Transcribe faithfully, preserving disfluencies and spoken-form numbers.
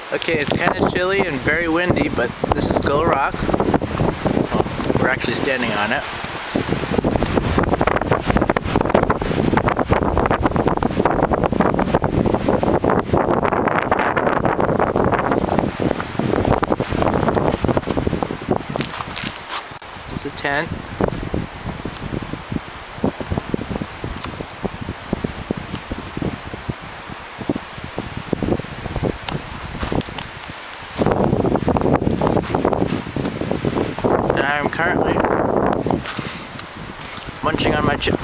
Okay, it's kind of chilly and very windy, but this is Gull Rock. Well, we're actually standing on it. There's a tent. And I'm currently munching on my chip.